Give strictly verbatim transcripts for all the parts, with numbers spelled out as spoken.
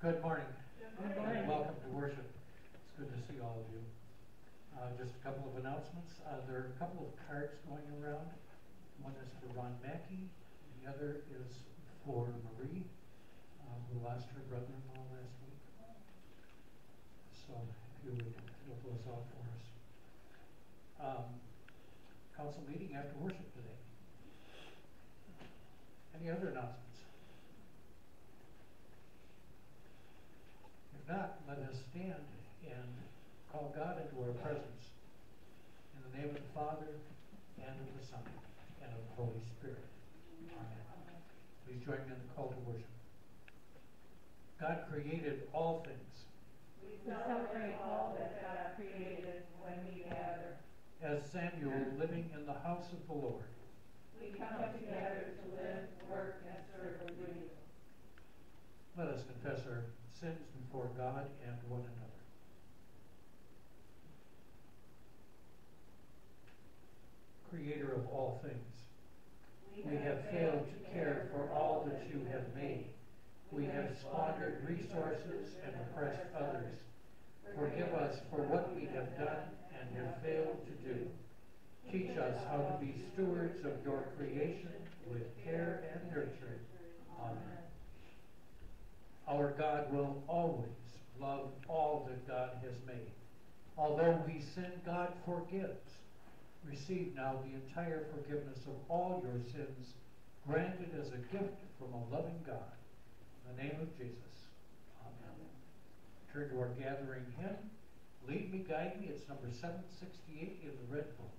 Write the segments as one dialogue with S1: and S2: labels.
S1: Good morning.
S2: Good morning.
S1: Welcome to worship. It's good to see all of you. Uh, just a couple of announcements. Uh, there are a couple of cards going around. One is for Ron Mackey. The other is for Marie, uh, who lost her brother-in-law last week. So if you would fill those out for us. Um, council meeting after worship today. Any other announcements? If not, let us stand and call God into our presence. In the name of the Father, and of the Son, and of the Holy Spirit. Amen. Please join me in the call to worship. God created all things.
S2: We celebrate all that God created when we gather.
S1: As Samuel living in the house of the Lord.
S2: We come together to live, work, and serve you.
S1: Let us confess our sins before God and one another. Creator of all things, we have failed to care for all that you have made. We have squandered resources and oppressed others. Forgive us for what we have done and have failed to do. Teach us how to be stewards of your creation with care and nurture. Amen. Our God will always love all that God has made. Although we sin, God forgives. Receive now the entire forgiveness of all your sins, granted as a gift from a loving God. In the name of Jesus. Amen. Turn to our gathering hymn. Lead Me, Guide Me. It's number seven sixty-eight in the Red Book.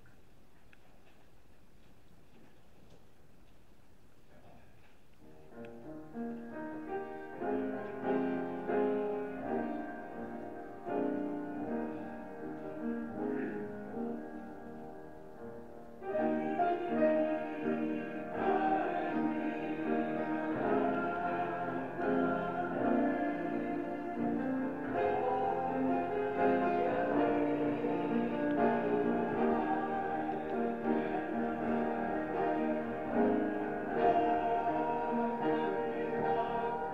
S3: Thank you.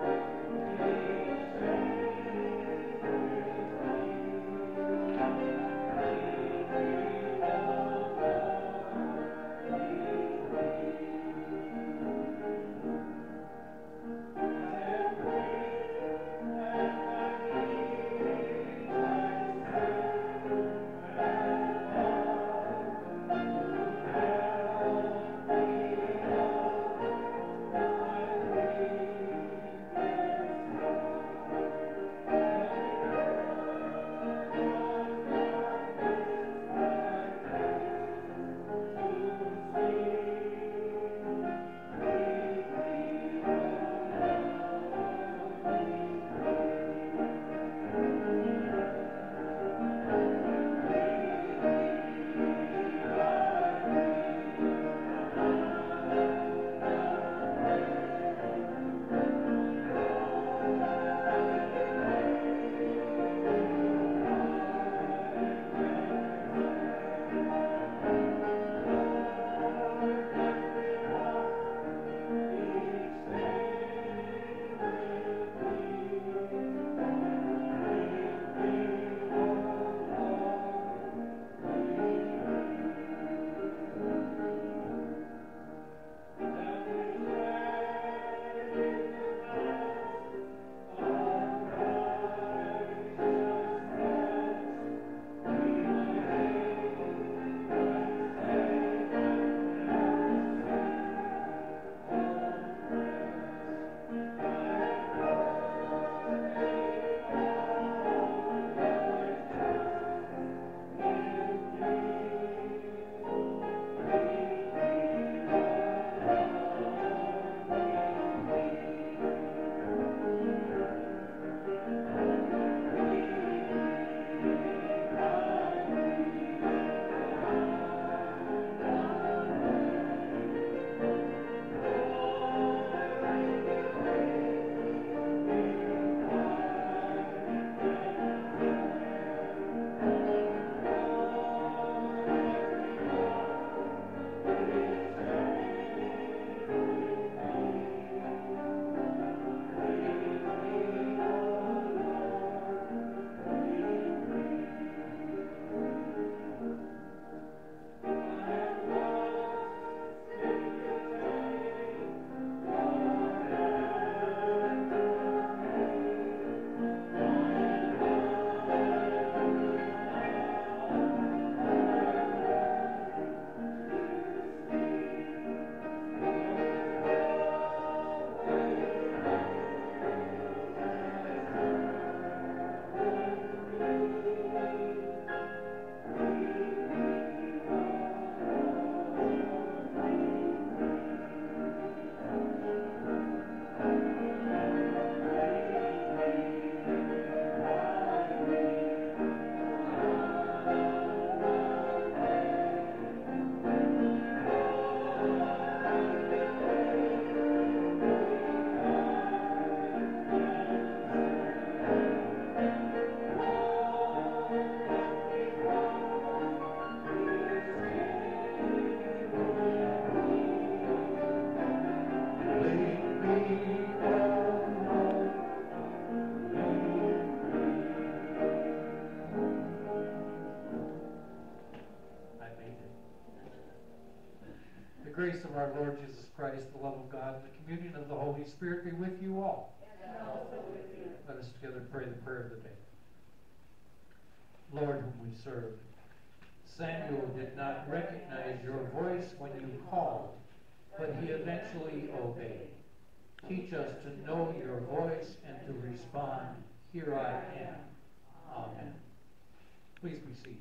S1: our Lord Jesus Christ, the love of God, and the communion of the Holy Spirit be with you all.
S2: And also with you.
S1: Let us together pray the prayer of the day. Lord, whom we serve, Samuel did not recognize your voice when you called, but he eventually obeyed. Teach us to know your voice and to respond, "Here I am." Amen. Please be seated.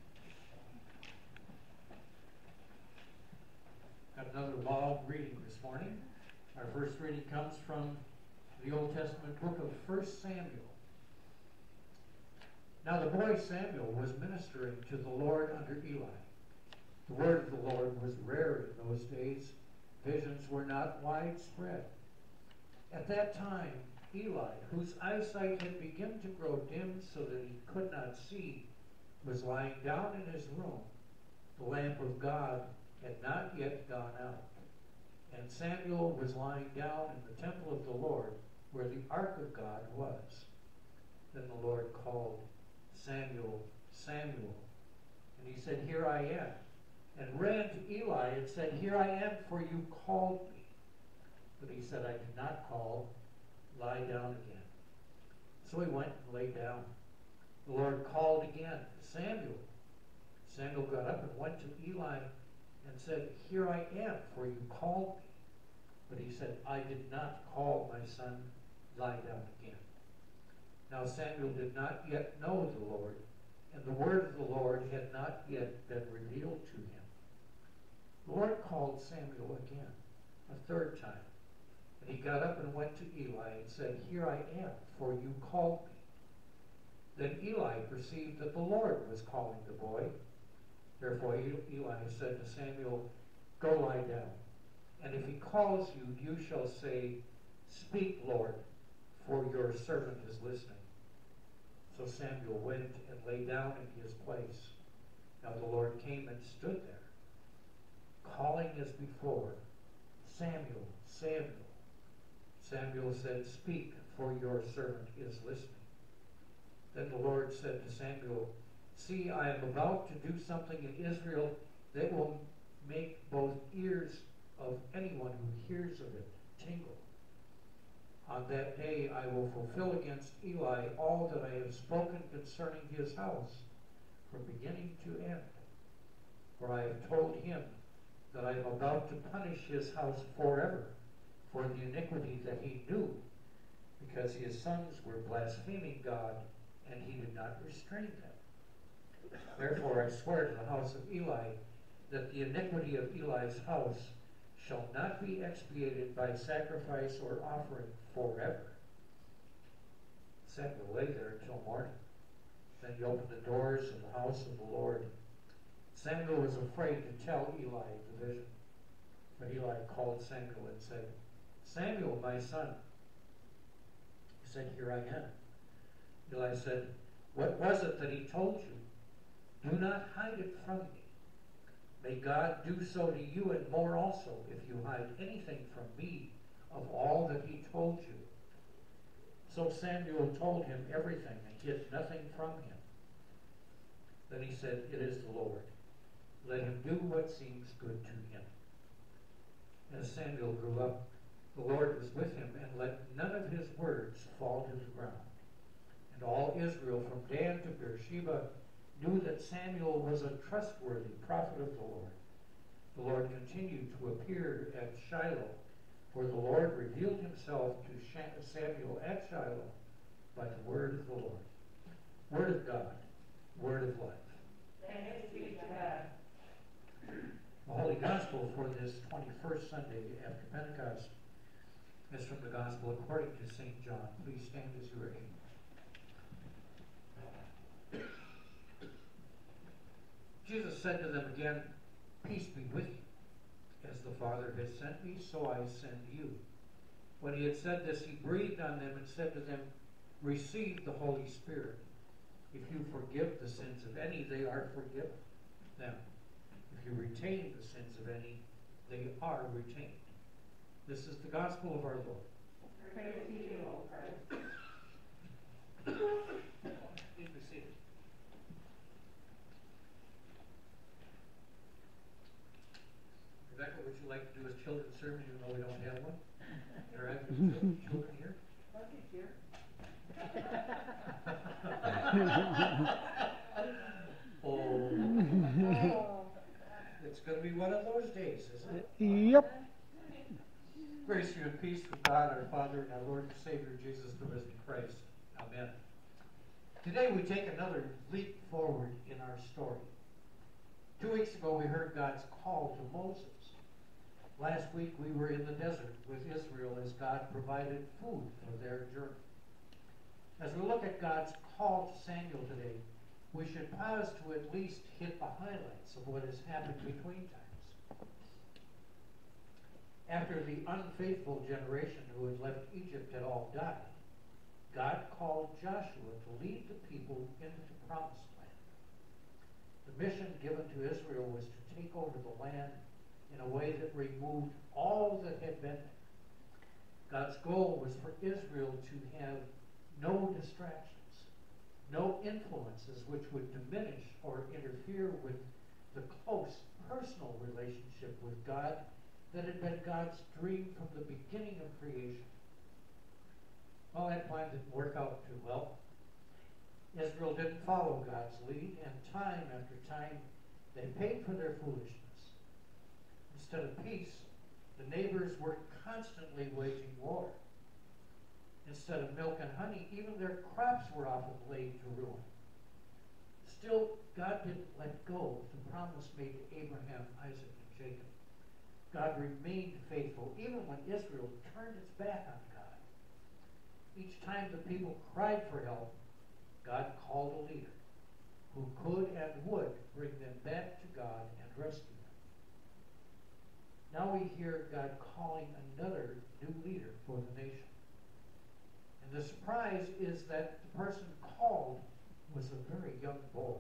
S1: Got another long reading this morning. Our first reading comes from the Old Testament book of First Samuel. Now the boy Samuel was ministering to the Lord under Eli. The word of the Lord was rare in those days. Visions were not widespread. At that time, Eli, whose eyesight had begun to grow dim so that he could not see, was lying down in his room. The lamp of God had not yet gone out. And Samuel was lying down in the temple of the Lord, where the ark of God was. Then the Lord called, "Samuel, Samuel." And he said, "Here I am." And ran to Eli and said, "Here I am, for you called me." But he said, "I did not call. Lie down again." So he went and lay down. The Lord called again, "Samuel." Samuel got up and went to Eli and said, "Here I am, for you called me." But he said, "I did not call, my son. Lie down again." Now Samuel did not yet know the Lord, and the word of the Lord had not yet been revealed to him. The Lord called Samuel again, a third time. And he got up and went to Eli and said, "Here I am, for you called me." Then Eli perceived that the Lord was calling the boy. Therefore Eli said to Samuel, "Go lie down. And if he calls you, you shall say, 'Speak, Lord, for your servant is listening.'" So Samuel went and lay down in his place. Now the Lord came and stood there, calling as before, "Samuel, Samuel." Samuel said, "Speak, for your servant is listening." Then the Lord said to Samuel, "See, I am about to do something in Israel that will make both ears of anyone who hears of it tingle. On that day I will fulfill against Eli all that I have spoken concerning his house, from beginning to end. For I have told him that I am about to punish his house forever for the iniquity that he knew, because his sons were blaspheming God, and he did not restrain them. Therefore I swear to the house of Eli that the iniquity of Eli's house shall not be expiated by sacrifice or offering forever." Samuel lay there until morning. Then he opened the doors of the house of the Lord. Samuel was afraid to tell Eli the vision. But Eli called Samuel and said, "Samuel, my son." He said, "Here I am." Eli said, "What was it that he told you? Do not hide it from me. May God do so to you and more also, if you hide anything from me of all that he told you." So Samuel told him everything and hid nothing from him. Then he said, "It is the Lord. Let him do what seems good to him." As Samuel grew up, the Lord was with him and let none of his words fall to the ground. And all Israel from Dan to Beersheba knew that Samuel was a trustworthy prophet of the Lord. The Lord continued to appear at Shiloh, for the Lord revealed himself to Samuel at Shiloh by the word of the Lord. Word of God, word of life.
S2: Thanks be to God.
S1: The Holy Gospel for this twenty-first Sunday after Pentecost is from the Gospel according to Saint John. Please stand as you are able. Jesus said to them again, "Peace be with you. As the Father has sent me, so I send you." When he had said this, he breathed on them and said to them, "Receive the Holy Spirit. If you forgive the sins of any, they are forgiven them. If you retain the sins of any, they are retained." This is the gospel of our Lord.
S2: Praise to you, O Christ.
S1: Please be seated. Rebecca, would you like to do a children's sermon even though we don't have one? There are children children here?
S2: Bucky's here.
S1: Oh, it's going to be one of those days, isn't it?
S3: Yep.
S1: Grace to you and peace from God our Father and our Lord and Savior Jesus the risen Christ. Amen. Today we take another leap forward in our story. Two weeks ago we heard God's call to Moses. Last week we were in the desert with Israel as God provided food for their journey. As we look at God's call to Samuel today, we should pause to at least hit the highlights of what has happened between times. After the unfaithful generation who had left Egypt had all died, God called Joshua to lead the people into the promised land. The mission given to Israel was to take over the land in a way that removed all that had been there. God's goal was for Israel to have no distractions, no influences which would diminish or interfere with the close personal relationship with God that had been God's dream from the beginning of creation. Well, that plan didn't work out too well. Israel didn't follow God's lead, and time after time they paid for their foolishness. Instead of peace, the neighbors were constantly waging war. Instead of milk and honey, even their crops were often laid to ruin. Still, God didn't let go of the promise made to Abraham, Isaac, and Jacob. God remained faithful even when Israel turned its back on God. Each time the people cried for help, God called a leader who could and would bring them back to God and rescue them. Now we hear God calling another new leader for the nation. And the surprise is that the person called was a very young boy.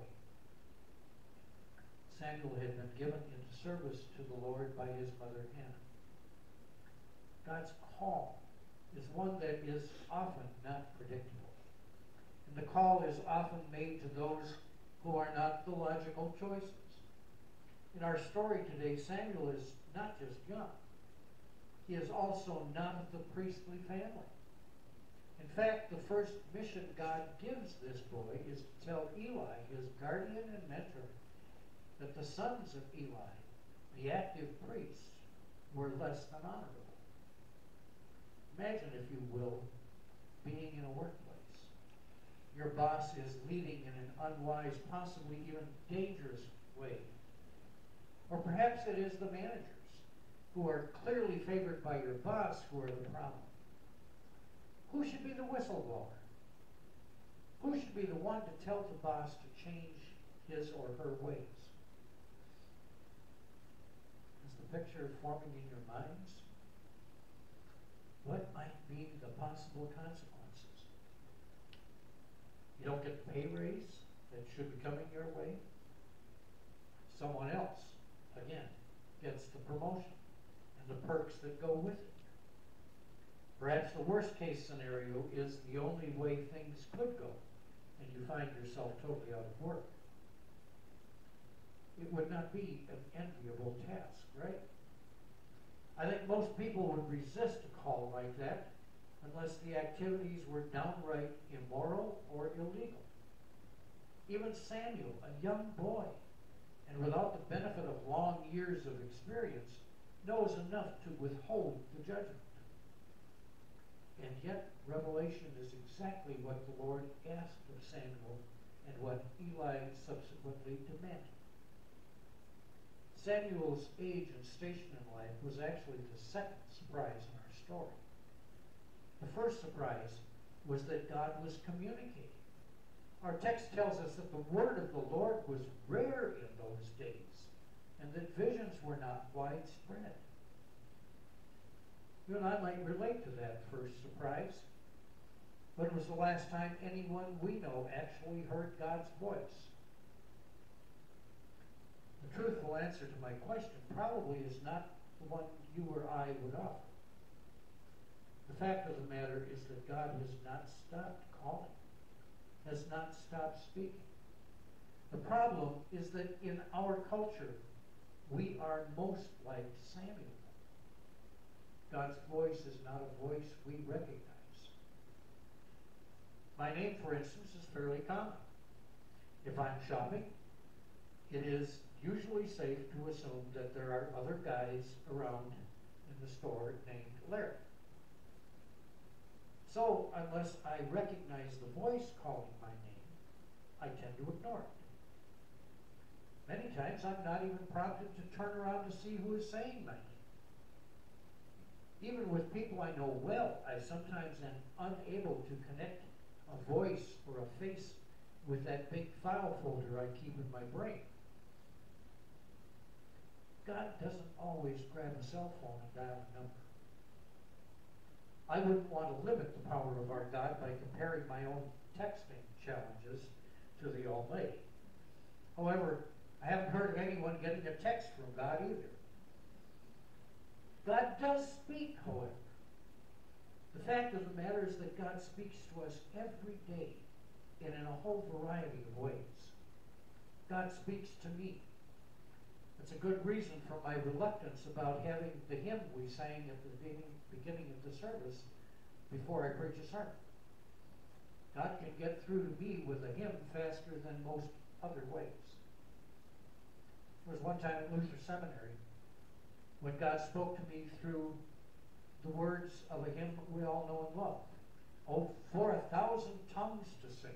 S1: Samuel had been given into service to the Lord by his mother Hannah. God's call is one that is often not predictable. And the call is often made to those who are not the logical choices. In our story today, Samuel is not just young. He is also not of the priestly family. In fact, the first mission God gives this boy is to tell Eli, his guardian and mentor, that the sons of Eli, the active priests, were less than honorable. Imagine, if you will, being in a workplace. Your boss is leading in an unwise, possibly even dangerous way. Or perhaps it is the managers who are clearly favored by your boss who are the problem. Who should be the whistleblower? Who should be the one to tell the boss to change his or her ways? Is the picture forming in your minds? What might be the possible consequences? You don't get the pay raise that should be coming your way. Someone else, again, gets the promotion and the perks that go with it. Perhaps the worst case scenario is the only way things could go, and you find yourself totally out of work. It would not be an enviable task, right? I think most people would resist a call like that unless the activities were downright immoral or illegal. Even Samuel, a young boy, and without the benefit of long years of experience, knows enough to withhold the judgment. And yet, revelation is exactly what the Lord asked of Samuel and what Eli subsequently demanded. Samuel's age and station in life was actually the second surprise in our story. The first surprise was that God was communicating. Our text tells us that the word of the Lord was rare in those days and that visions were not widespread. You and I might relate to that first surprise. When was the last time anyone we know actually heard God's voice? The truthful answer to my question probably is not the one you or I would offer. The fact of the matter is that God has not stopped calling, has not stopped speaking. The problem is that in our culture, we are most like Samuel. God's voice is not a voice we recognize. My name, for instance, is fairly common. If I'm shopping, it is usually safe to assume that there are other guys around in the store named Larry. So, unless I recognize the voice calling my name, I tend to ignore it. Many times I'm not even prompted to turn around to see who is saying my name. Even with people I know well, I sometimes am unable to connect a voice or a face with that big file folder I keep in my brain. God doesn't always grab a cell phone and dial a number. I wouldn't want to limit the power of our God by comparing my own texting challenges to the Almighty. However, I haven't heard of anyone getting a text from God either. God does speak, however. The fact of the matter is that God speaks to us every day and in a whole variety of ways. God speaks to me. That's a good reason for my reluctance about having the hymn we sang at the beginning, beginning of the service before I preach a sermon. God can get through to me with a hymn faster than most other ways. There was one time at Lutheran Seminary when God spoke to me through the words of a hymn we all know and love. Oh, for a thousand tongues to sing.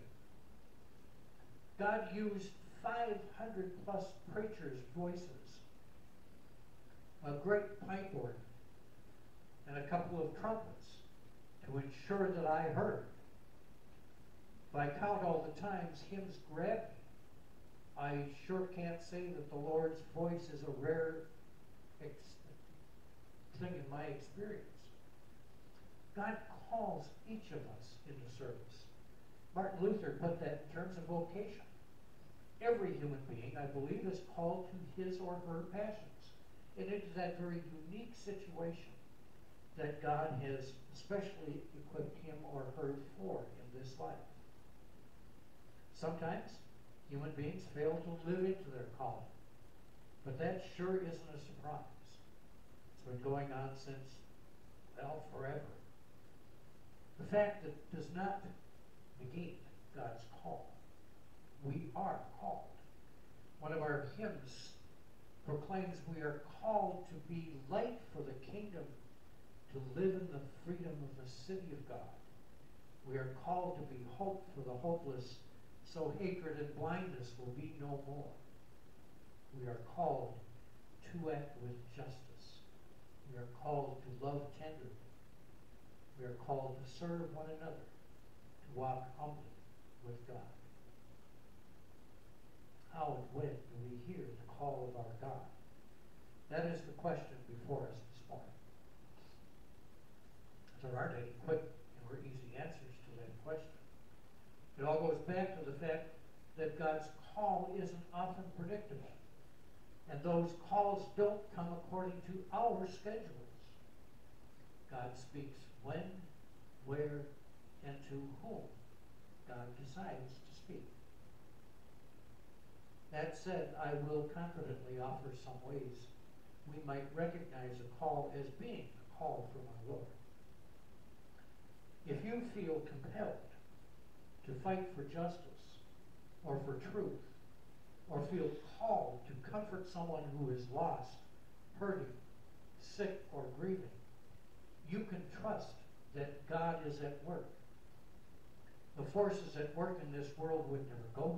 S1: God used five hundred plus preachers' voices, a great pipe organ, and a couple of trumpets to ensure that I heard. If I count all the times hymns grabbed me, I sure can't say that the Lord's voice is a rare ex- thing in my experience. God calls each of us into service. Martin Luther put that in terms of vocation. Every human being, I believe, is called to his or her passions. And it is that very unique situation that God has especially equipped him or her for in this life. Sometimes human beings fail to live into their calling, but that sure isn't a surprise. It's been going on since, well, forever. The fact that does not negate God's call. We are called. One of our hymns proclaims we are called to be light for the kingdom, to live in the freedom of the city of God. We are called to be hope for the hopeless, so hatred and blindness will be no more. We are called to act with justice. We are called to love tenderly. We are called to serve one another, to walk humbly with God. How and when do we hear the call of our God? That is the question before us this morning. There aren't any quick or easy answers to that question. It all goes back to the fact that God's call isn't often predictable. And those calls don't come according to our schedules. God speaks when, where, and to whom God decides to speak. That said, I will confidently offer some ways we might recognize a call as being a call from our Lord. If you feel compelled to fight for justice or for truth, or feel called to comfort someone who is lost, hurting, sick, or grieving, you can trust that God is at work. The forces at work in this world would never go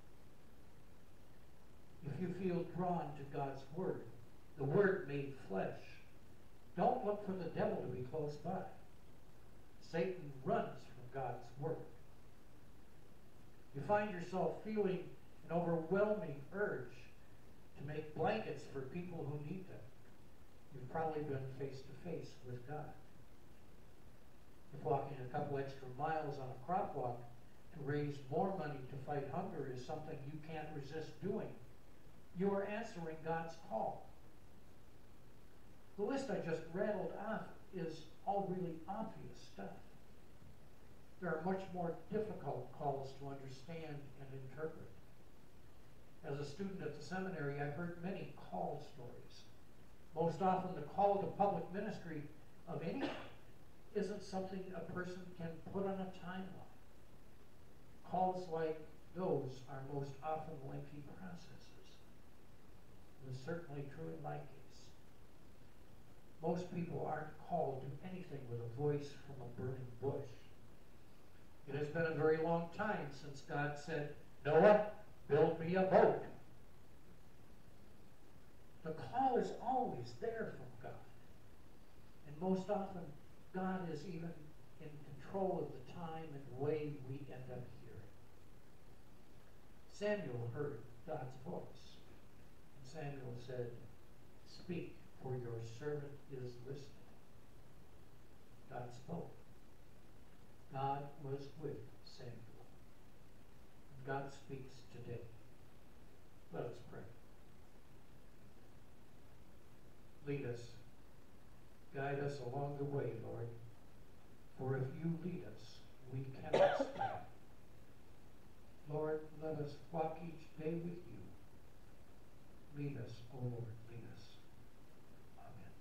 S1: there. If you feel drawn to God's word, the word made flesh, don't look for the devil to be close by. Satan runs from God's word. You find yourself feeling an overwhelming urge to make blankets for people who need them. You've probably been face to face with God. If walking a couple extra miles on a crop walk to raise more money to fight hunger is something you can't resist doing, you are answering God's call. The list I just rattled off is all really obvious stuff. There are much more difficult calls to understand and interpret. As a student at the seminary, I heard many call stories. Most often the call to public ministry of anything isn't something a person can put on a timeline. Calls like those are most often lengthy processes. It was certainly true in my case. Most people aren't called to anything with a voice from a burning bush. It has been a very long time since God said, Noah, build me a boat. The call is always there from God. And most often, God is even in control of the time and way we end up hearing. Samuel heard God's voice. And Samuel said, speak, for your servant is listening. God spoke. God was with Samuel. And God speaks today. Let us pray. Lead us. Guide us along the way, Lord. For if you lead us, we cannot stand. Lord, let us walk each day with you. Lead us, O Lord, lead us. Amen.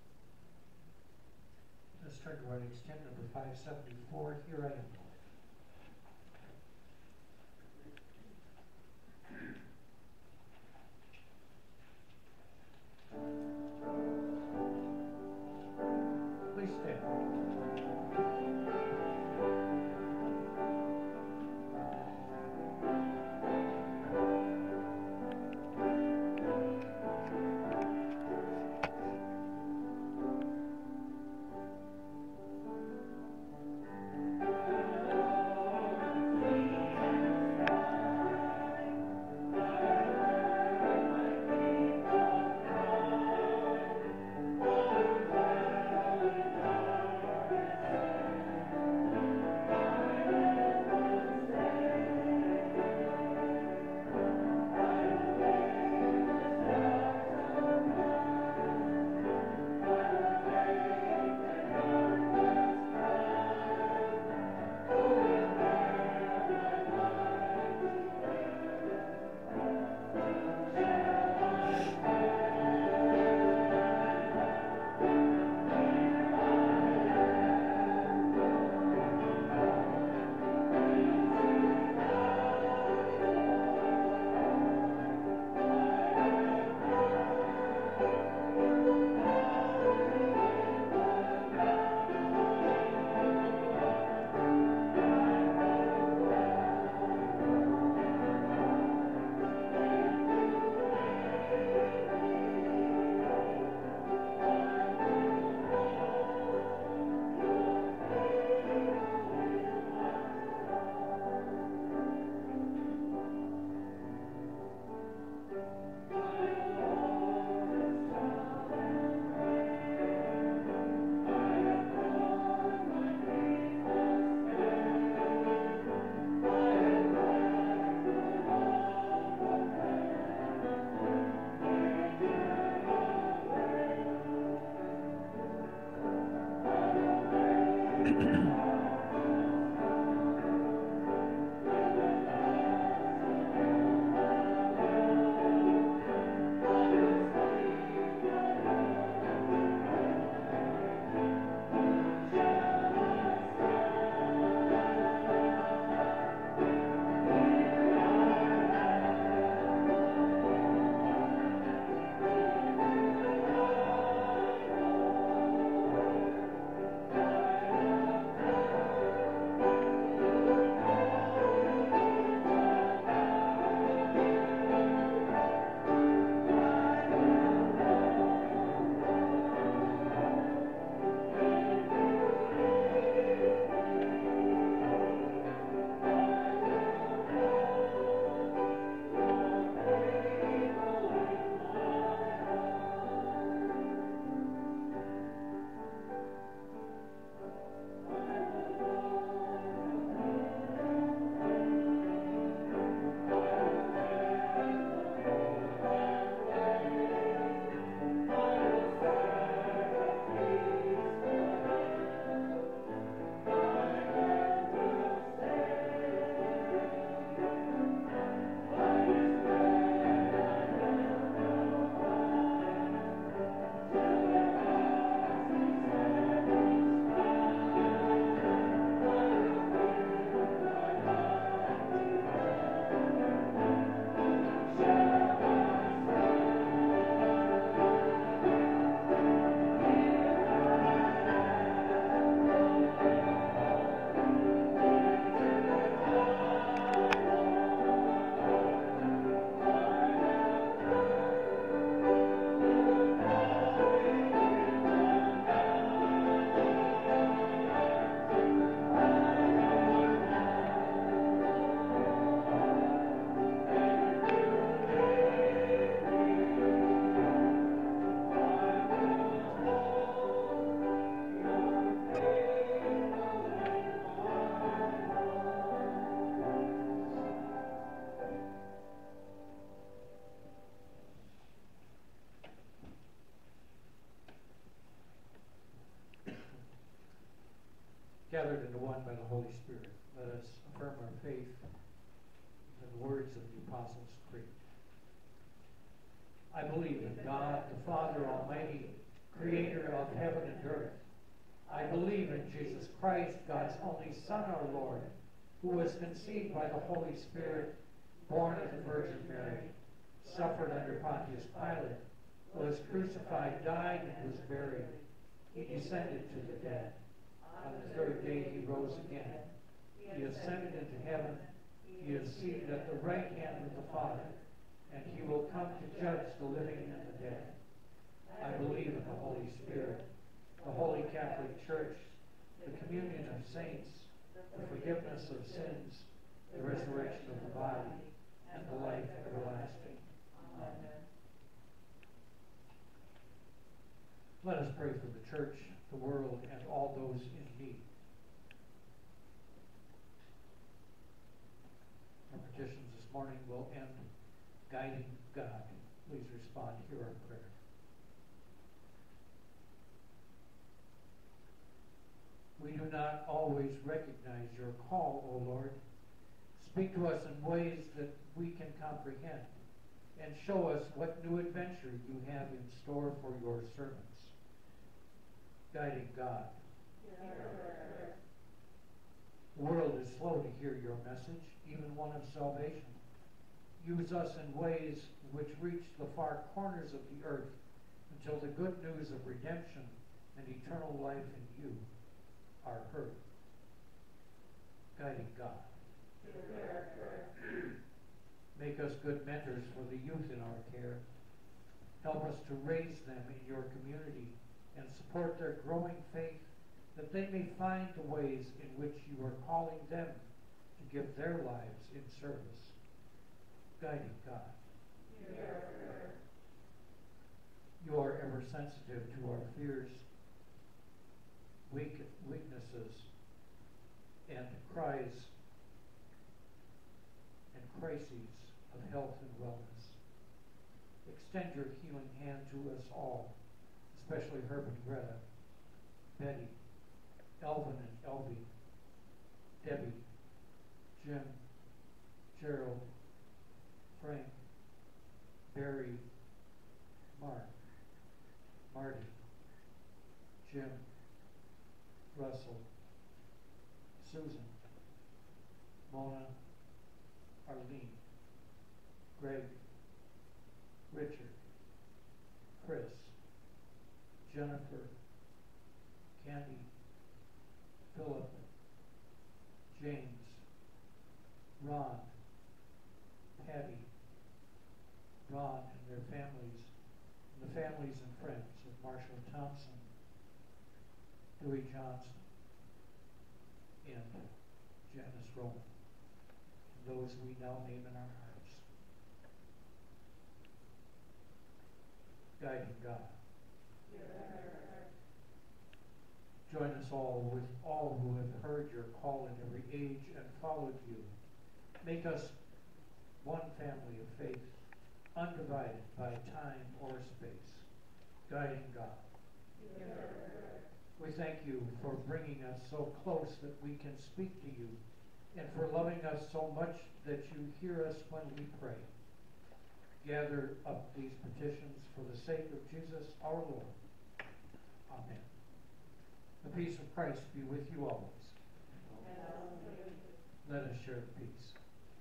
S1: Let's turn to our next hymn, number five seventy-four, Here I Am, Lord. Please stand.
S2: Thank you.
S1: one by the Holy Spirit. Let us affirm our faith in the words of the Apostles' Creed. I believe in God, the Father Almighty, creator of heaven and earth. I believe in Jesus Christ, God's only Son, our Lord, who was conceived by the Holy Spirit, born of the Virgin Mary, suffered under Pontius Pilate, was crucified, died, and was buried. He descended to the dead. On the third day he rose again. He ascended into heaven. He is seated at the right hand of the Father, and he will come to judge the living and the dead. I believe in the Holy Spirit, the Holy Catholic Church, the communion of saints, the forgiveness of sins, the resurrection of the body, and the life everlasting. Amen. Let us pray for the church, the world, and all those in need. Our petitions this morning will end guiding God. Please respond, hear our prayer. We do not always recognize your call, O Lord. Speak to us in ways that we can comprehend, and show us what new adventure you have in store for your servants. Guiding God. The world is slow to hear your message, even one of salvation. Use us in ways which reach the far corners of the earth until the good news of redemption and eternal life in you are heard. Guiding God. Make us good mentors for the youth in our care. Help us to raise them in your community and support their growing faith, that they may find the ways in which you are calling them to give their lives in service. Guiding God. You are ever sensitive to our fears, weak, weaknesses, and cries and crises of health and wellness. Extend your healing hand to us all, especially Herb and Greta, Betty, Elvin and Elvie, Debbie, Jim, Gerald, Frank, Barry, Mark, Marty, Jim, Russell, Susan, Mona, Arlene, Greg, Richard, Chris, Jennifer, Candy, Philip, James, Ron, Patty, Ron and their families, and the families and friends of Marshall Thompson, Dewey Johnson, and Janice Roman, and those we now name in our hearts. Guiding God. Join us all with all who have heard your call in every age and followed you. Make us one family of faith, undivided by time or space. Guiding God. We thank you for bringing us so close that we can speak to you, and for loving us so much that you hear us when we pray. Gather up these petitions for the sake of Jesus our Lord. Amen. The peace of Christ be with you always. Amen. Let us share the peace.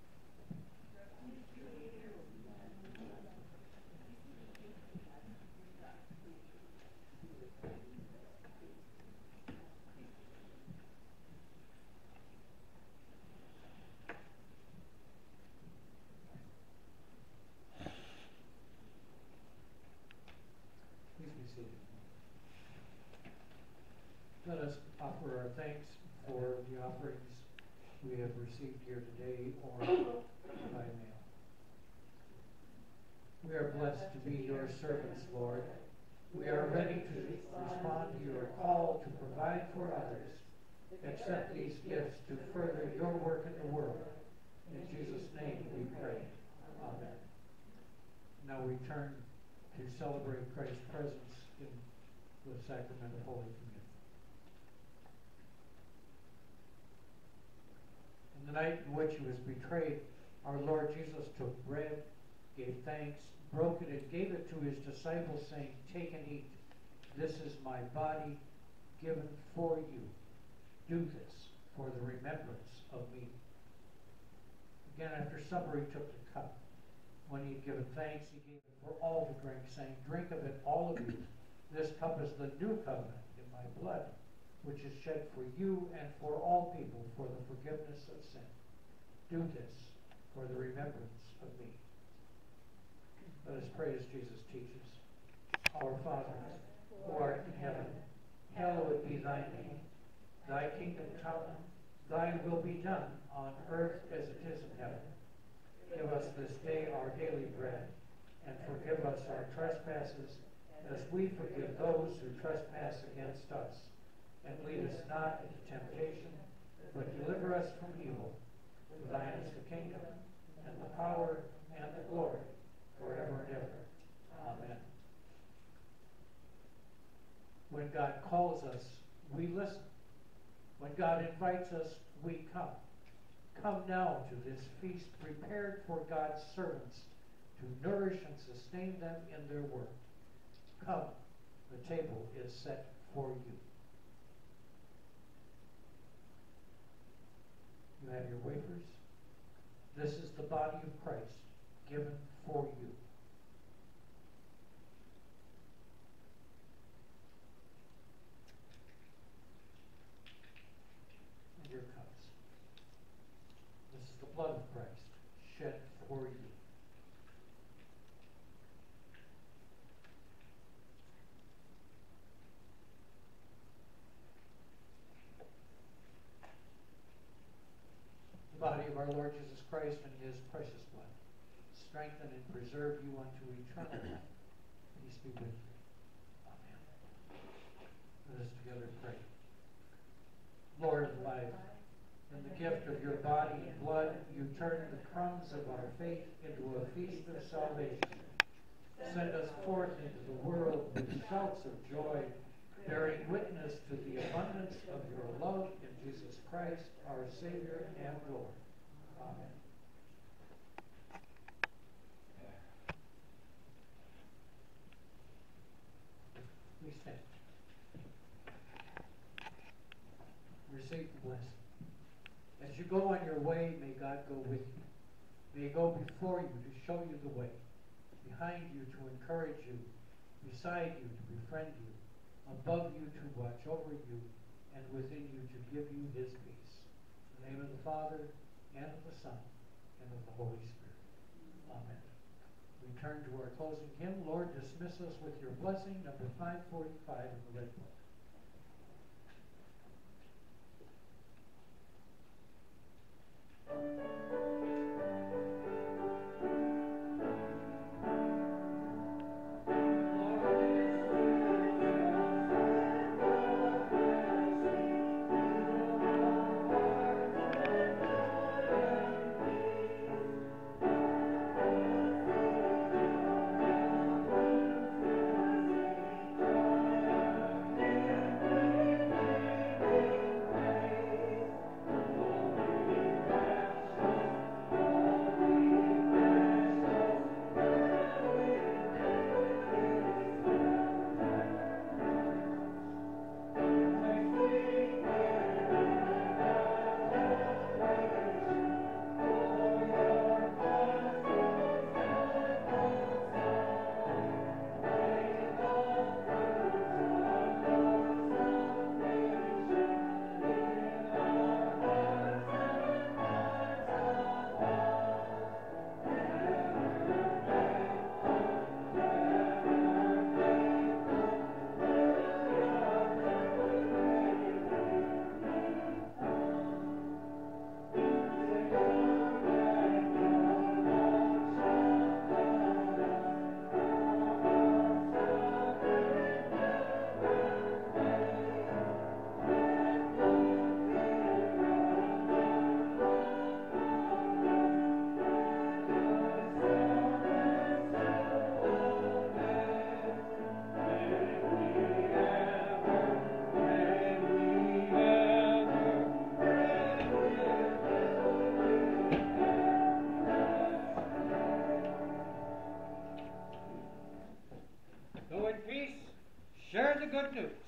S1: Let us offer our thanks for the offerings we have received here today or by mail. We are blessed to be your servants, Lord. We are ready to respond to your call to provide for others. Accept these gifts to further your work in the world. In Jesus' name we pray. Amen. Now we turn to celebrate Christ's presence in the sacrament of Holy Communion. The night in which he was betrayed, our Lord Jesus took bread, gave thanks, broke it, and gave it to his disciples, saying, "Take and eat. This is my body given for you. Do this for the remembrance of me." Again, after supper, he took the cup. When he had given thanks, he gave it for all to drink, saying, "Drink of it, all of you. This cup is the new covenant in my blood, which is shed for you and for all people for the forgiveness of sin. Do this for the remembrance of me." Let us pray as Jesus teaches. Our Father, who art in heaven, hallowed be thy name. Thy kingdom come, thy will be done on earth as it is in heaven. Give us this day our daily bread, and forgive us our trespasses, as we forgive those who trespass against us. And lead us not into temptation, but deliver us from evil. For thine is the kingdom, and the power, and the glory, forever and ever. Amen. When God calls us, we listen. When God invites us, we come. Come now to this feast prepared for God's servants to nourish and sustain them in their work. Come, the table is set for you. You have your wafers. This is the body of Christ given for you. And your cups. This is the blood of Christ shed for you. The body of our Lord Jesus Christ and his precious blood strengthen and preserve you unto eternal life. Peace be with you. Amen. Let us together pray. Lord of life, in the gift of your body and blood, you turn the crumbs of our faith into a feast of salvation. Send us forth into the world with shouts of joy, bearing witness to the abundance of your love in Jesus Christ, our Savior and Lord. Amen. Please stand. Receive the blessing. As you go on your way, may God go with you. May he go before you to show you the way, behind you to encourage you, beside you to befriend you, above you to watch over you, and within you to give you his peace. In the name of the Father, and of the Son, and of the Holy Spirit. Amen. We turn to our closing hymn. Lord, dismiss us with your blessing, number five forty-five in the Red Book.
S3: Thank you.
S1: notes.